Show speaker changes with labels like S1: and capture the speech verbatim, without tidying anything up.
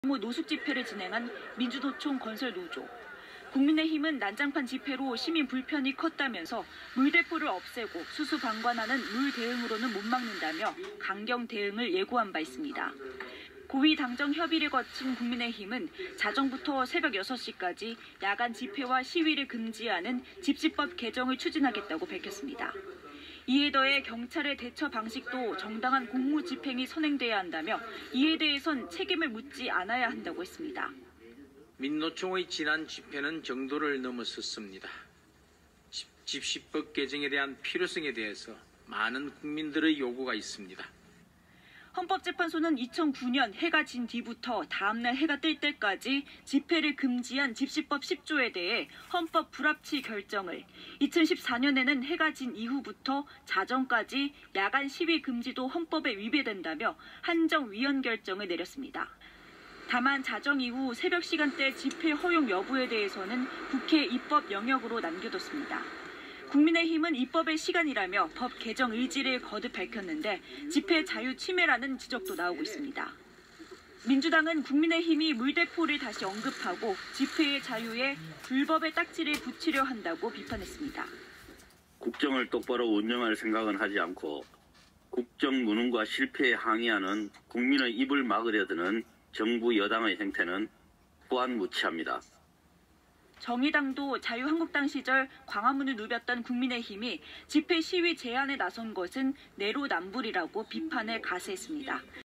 S1: 노숙 집회를 진행한 민주노총 건설노조. 국민의힘은 난장판 집회로 시민 불편이 컸다면서 물대포를 없애고 수수 방관하는 물 대응으로는 못 막는다며 강경 대응을 예고한 바 있습니다. 고위 당정 협의를 거친 국민의힘은 자정부터 새벽 여섯 시까지 야간 집회와 시위를 금지하는 집시법 개정을 추진하겠다고 밝혔습니다. 이에 더해 경찰의 대처 방식도 정당한 공무집행이 선행돼야 한다며 이에 대해선 책임을 묻지 않아야 한다고 했습니다.
S2: 민노총의 지난 집회는 정도를 넘어섰습니다. 집시법 개정에 대한 필요성에 대해서 많은 국민들의 요구가 있습니다.
S1: 헌법재판소는 이천구 년 해가 진 뒤부터 다음날 해가 뜰 때까지 집회를 금지한 집시법 십 조에 대해 헌법 불합치 결정을, 이천십사 년에는 해가 진 이후부터 자정까지 야간 시위 금지도 헌법에 위배된다며 한정위헌 결정을 내렸습니다. 다만 자정 이후 새벽 시간대 집회 허용 여부에 대해서는 국회 입법 영역으로 남겨뒀습니다. 국민의힘은 입법의 시간이라며 법 개정 의지를 거듭 밝혔는데 집회 자유 침해라는 지적도 나오고 있습니다. 민주당은 국민의힘이 물대포를 다시 언급하고 집회의 자유에 불법의 딱지를 붙이려 한다고 비판했습니다.
S3: 국정을 똑바로 운영할 생각은 하지 않고 국정 무능과 실패에 항의하는 국민의 입을 막으려 드는 정부 여당의 행태는 후안무치합니다.
S1: 정의당도 자유한국당 시절 광화문을 누볐던 국민의힘이 집회 시위 제한에 나선 것은 내로남불이라고 비판을 가세했습니다.